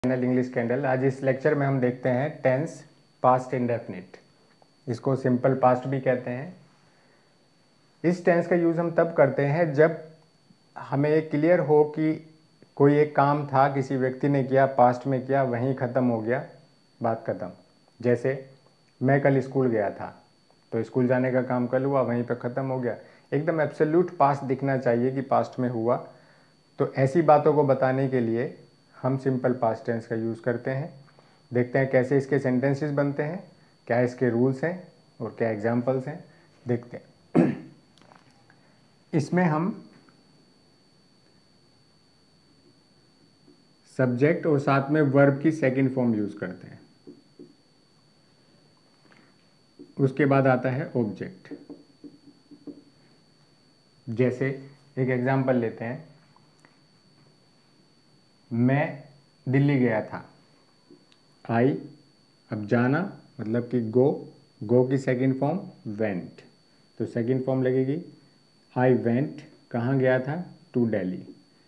Channel English candle. आज इस lecture में हम देखते हैं टेंस पास्ट इंडेफिनिट, इसको सिंपल पास्ट भी कहते हैं। इस टेंस का यूज़ हम तब करते हैं जब हमें क्लियर हो कि कोई एक काम था, किसी व्यक्ति ने किया, पास्ट में किया, वहीं ख़त्म हो गया, बात ख़त्म। जैसे मैं कल स्कूल गया था, तो स्कूल जाने का काम कल हुआ, वहीं पर ख़त्म हो गया। एकदम एब्सोल्यूट पास्ट दिखना चाहिए कि पास्ट में हुआ। तो ऐसी बातों को बताने के लिए हम सिंपल पास्ट टेंस का यूज़ करते हैं। देखते हैं कैसे इसके सेंटेंसेस बनते हैं, क्या इसके रूल्स हैं और क्या एग्जांपल्स हैं, देखते हैं। इसमें हम सब्जेक्ट और साथ में वर्ब की सेकंड फॉर्म यूज़ करते हैं। उसके बाद आता है ऑब्जेक्ट। जैसे एक एग्जांपल लेते हैं, मैं दिल्ली गया था। आई, अब जाना मतलब कि गो की सेकंड फॉर्म वेंट, तो सेकंड फॉर्म लगेगी आई वेंट। कहाँ गया था? To Delhi.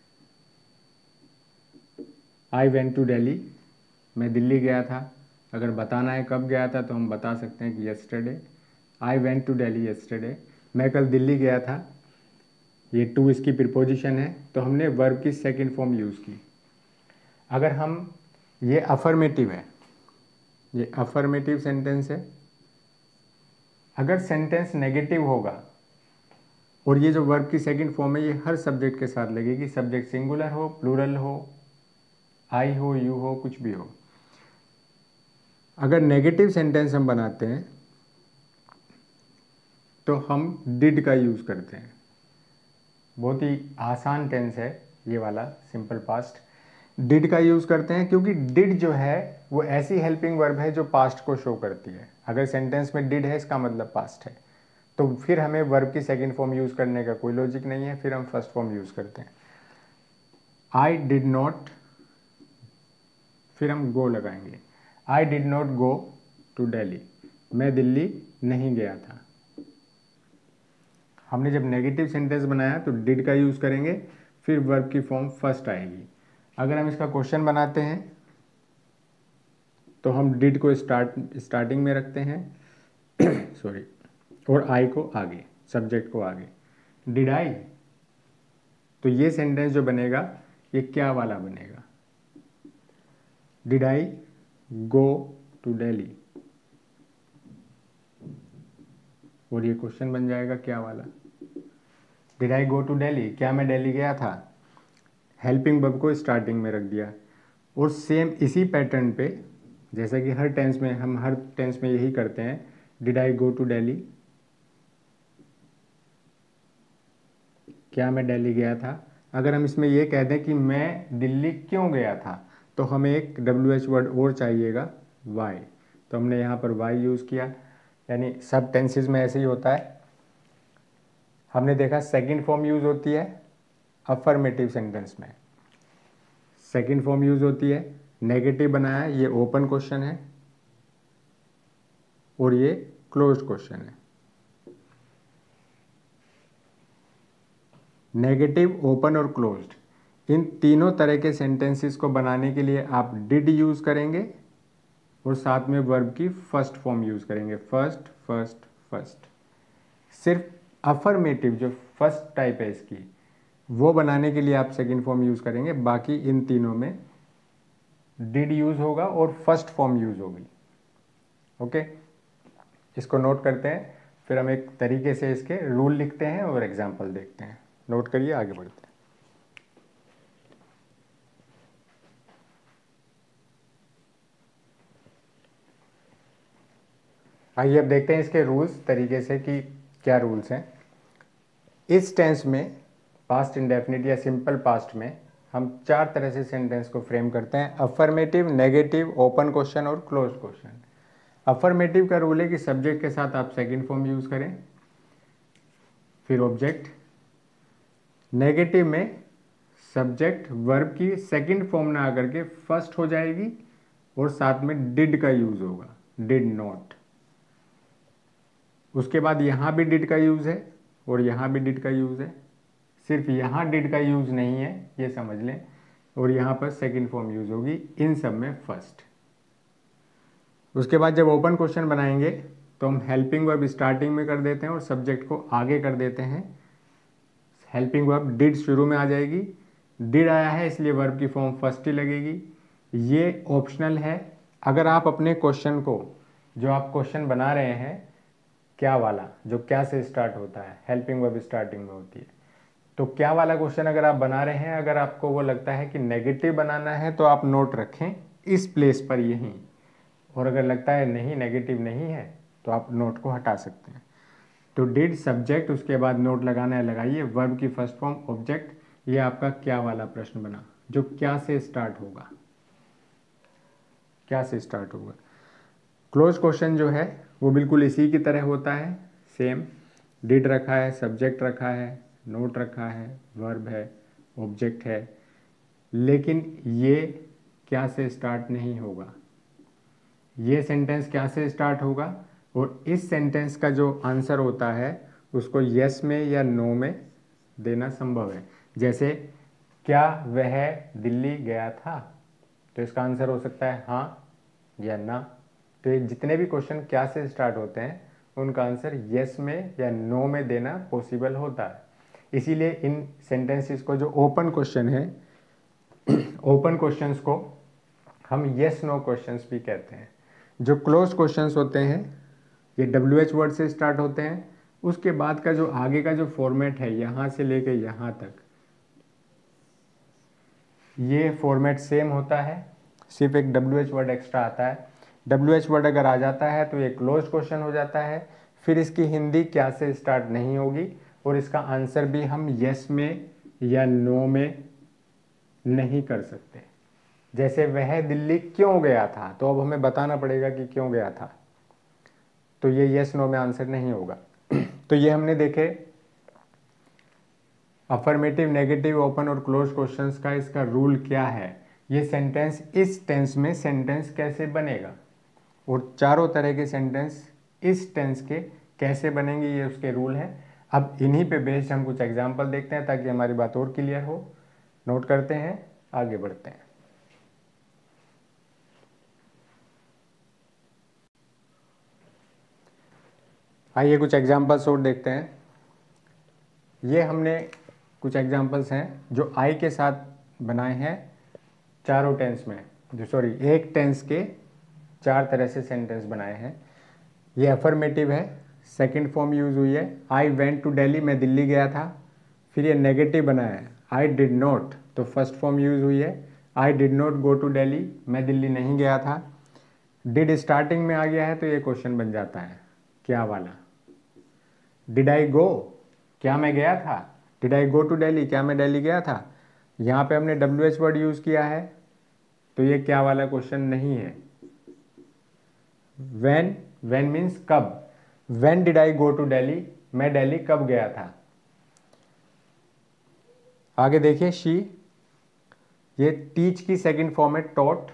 I went to Delhi, मैं दिल्ली गया था। अगर बताना है कब गया था तो हम बता सकते हैं कि yesterday. I went to Delhi yesterday, मैं कल दिल्ली गया था। ये टू इसकी प्रीपोजिशन है, तो हमने वर्ब की सेकंड फॉर्म यूज़ की। अगर हम, ये अफर्मेटिव है, ये अफर्मेटिव सेंटेंस है। अगर सेंटेंस नेगेटिव होगा और ये जो वर्ब की सेकंड फॉर्म है ये हर सब्जेक्ट के साथ लगेगी, सब्जेक्ट सिंगुलर हो, प्लूरल हो, आई हो, यू हो, कुछ भी हो। अगर नेगेटिव सेंटेंस हम बनाते हैं तो हम डिड का यूज़ करते हैं। बहुत ही आसान टेंस है ये वाला, सिंपल पास्ट। डिड का यूज़ करते हैं क्योंकि डिड जो है वो ऐसी हेल्पिंग वर्ब है जो पास्ट को शो करती है। अगर सेंटेंस में डिड है इसका मतलब पास्ट है, तो फिर हमें वर्ब की सेकंड फॉर्म यूज़ करने का कोई लॉजिक नहीं है, फिर हम फर्स्ट फॉर्म यूज़ करते हैं। आई डिड नॉट, फिर हम गो लगाएंगे। I did not go to Delhi, मैं दिल्ली नहीं गया था। हमने जब नेगेटिव सेंटेंस बनाया तो डिड का यूज़ करेंगे, फिर वर्ब की फॉर्म फर्स्ट आएगी। अगर हम इसका क्वेश्चन बनाते हैं तो हम डिड को स्टार्टिंग में रखते हैं सॉरी, और आई को आगे, सब्जेक्ट को आगे। डिड आई, तो ये सेंटेंस जो बनेगा ये क्या वाला बनेगा? Did I go to Delhi, और ये क्वेश्चन बन जाएगा क्या वाला? Did I go to Delhi, क्या मैं दिल्ली गया था? हेल्पिंग वर्ब को स्टार्टिंग में रख दिया। और सेम इसी पैटर्न पे, जैसा कि हर टेंस में यही करते हैं। Did I go to Delhi, क्या मैं दिल्ली गया था? अगर हम इसमें ये कह दें कि मैं दिल्ली क्यों गया था, तो हमें एक WH वर्ड और चाहिएगा, वाई। तो हमने यहाँ पर वाई यूज़ किया। यानी सब टेंसेज में ऐसे ही होता है। हमने देखा सेकंड फॉर्म यूज़ होती है अफर्मेटिव सेंटेंस में, सेकंड फॉर्म यूज़ होती है। नेगेटिव बनाया, ये ओपन क्वेश्चन है और ये क्लोज्ड क्वेश्चन है। नेगेटिव, ओपन और क्लोज्ड, इन तीनों तरह के सेंटेंसेस को बनाने के लिए आप डिड यूज़ करेंगे और साथ में वर्ब की फर्स्ट फॉर्म यूज़ करेंगे, फर्स्ट फर्स्ट फर्स्ट। सिर्फ अफर्मेटिव जो फर्स्ट टाइप है इसकी, वो बनाने के लिए आप सेकंड फॉर्म यूज़ करेंगे। बाकी इन तीनों में डिड यूज़ होगा और फर्स्ट फॉर्म यूज़ होगी। ओके, इसको नोट करते हैं, फिर हम एक तरीके से इसके रूल लिखते हैं और एग्जाम्पल देखते हैं। नोट करिए, आगे बढ़ते हैं। आइए अब देखते हैं इसके रूल्स तरीके से कि क्या रूल्स हैं। इस टेंस में, पास्ट इंडेफिनिट या सिंपल पास्ट में, हम चार तरह से सेंटेंस को फ्रेम करते हैं: अफर्मेटिव, नेगेटिव, ओपन क्वेश्चन और क्लोज क्वेश्चन। अफर्मेटिव का रूल है कि सब्जेक्ट के साथ आप सेकंड फॉर्म यूज़ करें, फिर ऑब्जेक्ट। नेगेटिव में सब्जेक्ट वर्ब की सेकंड फॉर्म ना आकर के फर्स्ट हो जाएगी और साथ में डिड का यूज़ होगा, डिड नॉट। उसके बाद यहाँ भी डिड का यूज़ है और यहाँ भी डिड का यूज़ है। सिर्फ यहाँ डिड का यूज़ नहीं है, ये समझ लें। और यहाँ पर सेकंड फॉर्म यूज होगी, इन सब में फर्स्ट। उसके बाद जब ओपन क्वेश्चन बनाएंगे तो हम हेल्पिंग वर्ब स्टार्टिंग में कर देते हैं और सब्जेक्ट को आगे कर देते हैं। हेल्पिंग वर्ब डिड शुरू में आ जाएगी, डिड आया है इसलिए वर्ब की फॉर्म फर्स्ट ही लगेगी। ये ऑप्शनल है। अगर आप अपने क्वेश्चन को, जो आप क्वेश्चन बना रहे हैं क्या वाला, जो क्या से स्टार्ट होता है, हेल्पिंग वर्ब स्टार्टिंग में होती है, तो क्या वाला क्वेश्चन अगर आप बना रहे हैं, अगर आपको वो लगता है कि नेगेटिव बनाना है तो आप नोट रखें इस प्लेस पर यहीं, और अगर लगता है नहीं नेगेटिव नहीं है तो आप नोट को हटा सकते हैं। तो डिड सब्जेक्ट, उसके बाद नोट लगाना है लगाइए, वर्ब की फर्स्ट फॉर्म ऑब्जेक्ट। ये आपका क्या वाला प्रश्न बना, जो क्या से स्टार्ट होगा, क्या से स्टार्ट होगा। क्लोज क्वेश्चन जो है वो बिल्कुल इसी की तरह होता है, सेम। डिड रखा है, सब्जेक्ट रखा है, नोट रखा है, वर्ब है, ऑब्जेक्ट है, लेकिन ये क्या से स्टार्ट नहीं होगा। ये सेंटेंस क्या से स्टार्ट होगा, और इस सेंटेंस का जो आंसर होता है उसको यस में या नो में देना संभव है। जैसे क्या वह दिल्ली गया था, तो इसका आंसर हो सकता है हाँ या ना। तो ये जितने भी क्वेश्चन क्या से स्टार्ट होते हैं उनका आंसर यस में या नो में देना पॉसिबल होता है। इसीलिए इन सेंटेंसेस को, जो ओपन क्वेश्चन है, ओपन क्वेश्चंस को हम यस नो क्वेश्चंस भी कहते हैं। जो क्लोज क्वेश्चंस होते हैं ये WH वर्ड से स्टार्ट होते हैं, उसके बाद का जो आगे का जो फॉर्मेट है यहाँ से लेके यहाँ तक, ये फॉर्मेट सेम होता है, सिर्फ एक WH वर्ड एक्स्ट्रा आता है। WH वर्ड अगर आ जाता है तो ये क्लोज क्वेश्चन हो जाता है, फिर इसकी हिंदी क्या से स्टार्ट नहीं होगी और इसका आंसर भी हम यस में या नो में नहीं कर सकते। जैसे वह दिल्ली क्यों गया था, तो अब हमें बताना पड़ेगा कि क्यों गया था, तो ये यस नो में आंसर नहीं होगा। तो ये हमने देखे अफर्मेटिव, नेगेटिव, ओपन और क्लोज क्वेश्चंस का इसका रूल क्या है। ये सेंटेंस इस टेंस में सेंटेंस कैसे बनेगा, और चारों तरह के सेंटेंस इस टेंस के कैसे बनेंगे, ये उसके रूल हैं। अब इन्हीं पे बेस्ड हम कुछ एग्जाम्पल देखते हैं ताकि हमारी बात और क्लियर हो। नोट करते हैं, आगे बढ़ते हैं। आइए कुछ एग्जाम्पल्स और देखते हैं। ये हमने कुछ एग्जाम्पल्स हैं जो आई के साथ बनाए हैं चारों टेंस में, एक टेंस के 4 तरह से सेंटेंस बनाए हैं। ये अफर्मेटिव है, सेकंड फॉर्म यूज हुई है, आई वेंट टू दिल्ली, मैं दिल्ली गया था। फिर ये नेगेटिव बनाया है, आई डिड नॉट, तो फर्स्ट फॉर्म यूज हुई है, I did not go to Delhi, मैं दिल्ली नहीं गया था। डिड स्टार्टिंग में आ गया है तो ये क्वेश्चन बन जाता है क्या वाला। डिड आई गो, क्या मैं गया था, did I go to Delhi, क्या मैं दिल्ली गया था। यहाँ पे हमने WH वर्ड यूज किया है तो ये क्या वाला क्वेश्चन नहीं है। व्हेन, व्हेन मीन्स कब, when did I go to Delhi, मैं दिल्ली कब गया था। आगे देखिए शी, ये टीच की सेकंड फॉर्म है टॉट,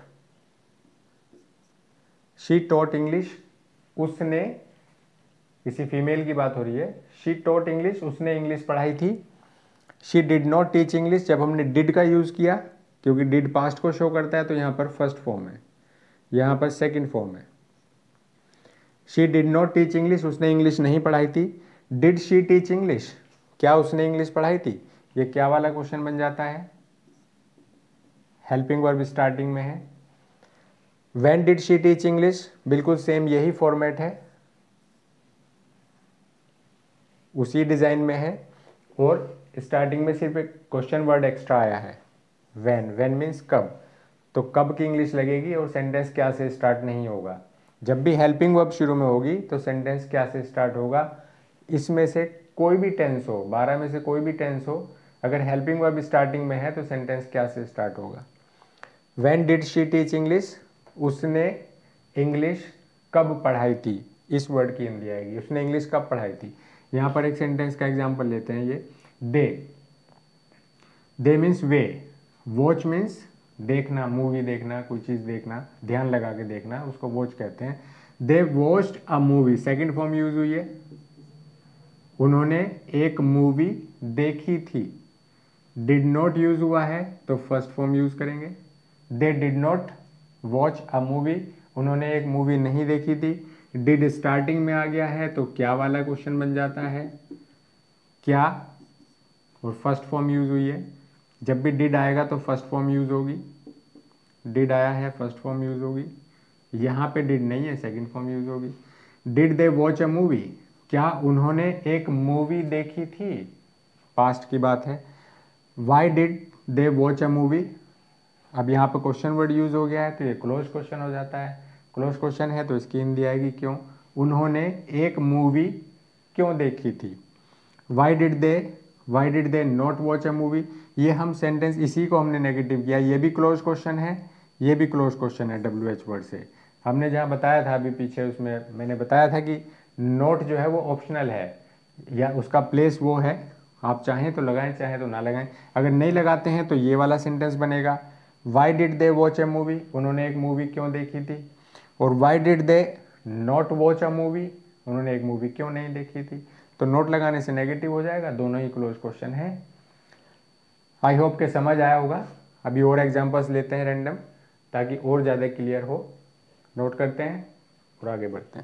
शी टॉट इंग्लिश, उसने, किसी फीमेल की बात हो रही है, शी टॉट इंग्लिश, उसने इंग्लिश पढ़ाई थी। She did not teach English, जब हमने डिड का यूज किया, क्योंकि डिड पास्ट को शो करता है तो यहाँ पर फर्स्ट फॉर्म है, यहाँ पर सेकंड फॉर्म है। She did not teach English, उसने इंग्लिश नहीं पढ़ाई थी। डिड शी टीच इंग्लिश, क्या उसने इंग्लिश पढ़ाई थी, ये क्या वाला क्वेश्चन बन जाता है, हेल्पिंग वर्ब स्टार्टिंग में है। When did she teach English, बिल्कुल सेम यही फॉर्मेट है, उसी डिजाइन में है, और स्टार्टिंग में सिर्फ एक क्वेश्चन वर्ड एक्स्ट्रा आया है, व्हेन, व्हेन मीन्स कब, तो कब की इंग्लिश लगेगी और सेंटेंस क्या से स्टार्ट नहीं होगा। जब भी हेल्पिंग वर्ब शुरू में होगी तो सेंटेंस क्या से स्टार्ट होगा, इसमें से कोई भी टेंस हो, 12 में से कोई भी टेंस हो, अगर हेल्पिंग वर्ब स्टार्टिंग में है तो सेंटेंस क्या से स्टार्ट होगा। When did she teach English, उसने इंग्लिश कब पढ़ाई थी, इस वर्ड की हिंदी आएगी, उसने इंग्लिश कब पढ़ाई थी। यहाँ पर एक सेंटेंस का एग्जाम्पल लेते हैं, ये दे, दे मीन्स वे, वॉच मीन्स देखना, मूवी देखना, कोई चीज़ देखना, ध्यान लगा के देखना, उसको वॉच कहते हैं। They watched a movie, second form use हुई है, उन्होंने एक मूवी देखी थी। डिड नॉट यूज हुआ है तो फर्स्ट फॉर्म यूज करेंगे। They did not watch a movie, उन्होंने एक मूवी नहीं देखी थी। डिड स्टार्टिंग में आ गया है तो क्या वाला क्वेश्चन बन जाता है, क्या, और फर्स्ट फॉर्म यूज हुई है। जब भी डिड आएगा तो फर्स्ट फॉर्म यूज होगी, डिड आया है फर्स्ट फॉर्म यूज होगी। यहाँ पे डिड नहीं है, सेकंड फॉर्म यूज होगी। Did they watch a movie, क्या उन्होंने एक मूवी देखी थी, पास्ट की बात है। Why did they watch a movie, अब यहाँ पे क्वेश्चन वर्ड यूज हो गया है तो ये क्लोज क्वेश्चन हो जाता है। क्लोज क्वेश्चन है तो इसकी हिंदी आएगी क्यों, उन्होंने एक मूवी क्यों देखी थी। Why did they not watch a movie, ये हम सेंटेंस इसी को हमने नेगेटिव किया, ये भी क्लोज क्वेश्चन है, ये भी क्लोज क्वेश्चन है WH वर्ड से। हमने जहाँ बताया था अभी पीछे, उसमें मैंने बताया था कि नोट जो है वो ऑप्शनल है, या उसका प्लेस वो है, आप चाहें तो लगाएं चाहें तो ना लगाएं। अगर नहीं लगाते हैं तो ये वाला सेंटेंस बनेगा, why did they watch a movie, उन्होंने एक मूवी क्यों देखी थी। और why did they not watch a movie, उन्होंने एक मूवी क्यों नहीं देखी थी। तो नोट लगाने से नेगेटिव हो जाएगा, दोनों ही क्लोज क्वेश्चन है। आई होप के समझ आया होगा। अभी और एग्जांपल्स लेते हैं रैंडम, ताकि और ज़्यादा क्लियर हो। नोट करते हैं और आगे बढ़ते हैं।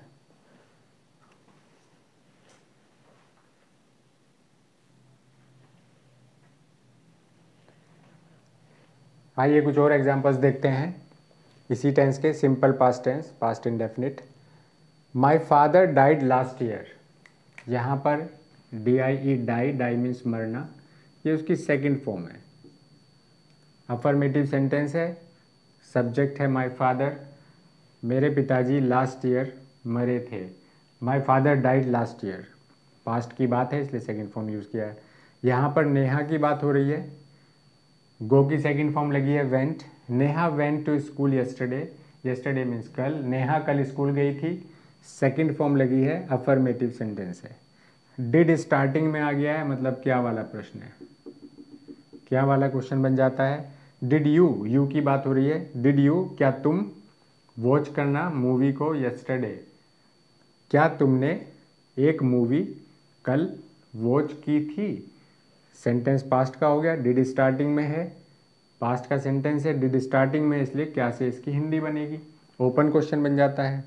आइए कुछ और एग्जांपल्स देखते हैं इसी टेंस के, simple past tense, past indefinite. My father died last year, यहाँ पर DIE डाई मीन्स मरना, ये उसकी सेकंड फॉर्म है। अफर्मेटिव सेंटेंस है, सब्जेक्ट है माई फादर, मेरे पिताजी लास्ट ईयर मरे थे। My father died last year, past की बात है इसलिए सेकंड फॉर्म यूज़ किया है। यहाँ पर नेहा की बात हो रही है, गो की सेकंड फॉर्म लगी है went. Neha went to school yesterday, yesterday means कल, नेहा कल स्कूल गई थी, सेकंड फॉर्म लगी है, अफर्मेटिव सेंटेंस है। डिड स्टार्टिंग में आ गया है, मतलब क्या वाला प्रश्न है, क्या वाला क्वेश्चन बन जाता है। डिड यू की बात हो रही है, डिड यू क्या तुम, वॉच करना मूवी को यस्टरडे, क्या तुमने एक मूवी कल वॉच की थी। सेंटेंस पास्ट का हो गया, डिड स्टार्टिंग में है, पास्ट का सेंटेंस है, डिड स्टार्टिंग में, इसलिए क्या से इसकी हिंदी बनेगी, ओपन क्वेश्चन बन जाता है।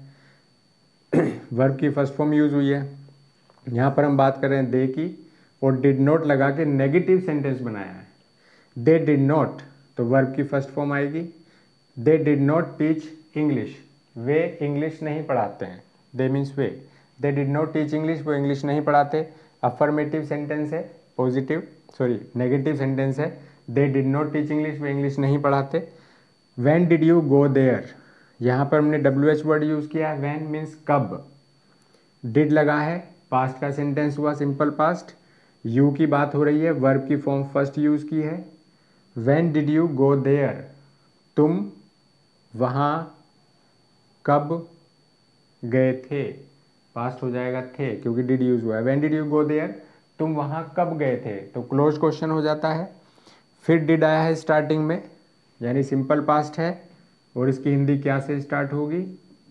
वर्ब की फर्स्ट फॉर्म यूज हुई है, यहाँ पर हम बात कर रहे हैं दे की, और डिड नॉट लगा के नेगेटिव सेंटेंस बनाया है। दे डिड नॉट, तो वर्ब की फर्स्ट फॉर्म आएगी। They did not teach English, वे इंग्लिश नहीं पढ़ाते हैं, दे मीन्स वे। They did not teach English, वो इंग्लिश नहीं पढ़ाते। अफर्मेटिव सेंटेंस है, पॉजिटिव नेगेटिव सेंटेंस है। They did not teach English, वे इंग्लिश नहीं पढ़ाते। When did you go there, यहाँ पर हमने WH वर्ड यूज़ किया है, व्हेन मीन्स कब। डिड लगा है, पास्ट का सेंटेंस हुआ सिंपल पास्ट। यू की बात हो रही है, वर्ब की फॉर्म फर्स्ट यूज़ की है। When did you go there, तुम वहाँ कब गए थे, पास्ट हो जाएगा थे क्योंकि डिड यूज हुआ है। When did you go there, तुम वहाँ कब गए थे, तो क्लोज क्वेश्चन हो जाता है। फिर डिड आया है स्टार्टिंग में, यानी सिंपल पास्ट है, और इसकी हिंदी क्या से स्टार्ट होगी,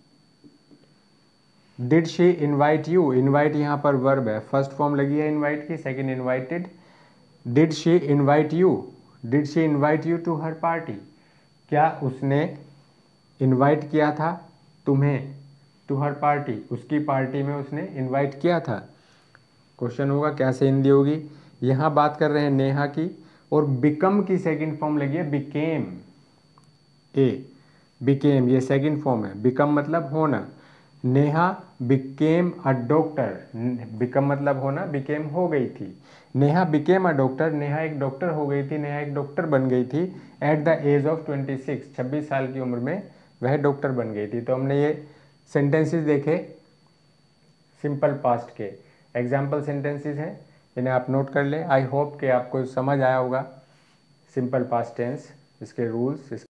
did she invite you, invite यहाँ पर वर्ब है, फर्स्ट फॉर्म लगी है इनवाइट की, second invited. Did she invite you, did she invite you to her party, क्या उसने इनवाइट किया था तुम्हें टू हर पार्टी, उसकी पार्टी में उसने इनवाइट किया था। क्वेश्चन होगा क्या से हिंदी होगी। यहाँ बात कर रहे हैं नेहा की, और बिकम की सेकंड फॉर्म लगी है बिकेम, बिकेम ये सेकंड फॉर्म है, बिकम मतलब होना। Neha became a doctor, become मतलब होना, बिकेम हो गई थी। Neha became a doctor, Neha एक डॉक्टर हो गई थी, नेहा एक डॉक्टर बन गई थी। एट द एज ऑफ 26, 26 साल की उम्र में वह डॉक्टर बन गई थी। तो हमने ये सेंटेंसेस देखे सिंपल पास्ट के, एग्जाम्पल सेंटेंसेस हैं, इन्हें आप नोट कर लें। आई होप कि आपको समझ आया होगा सिंपल पास्ट टेंस, इसके रूल्स,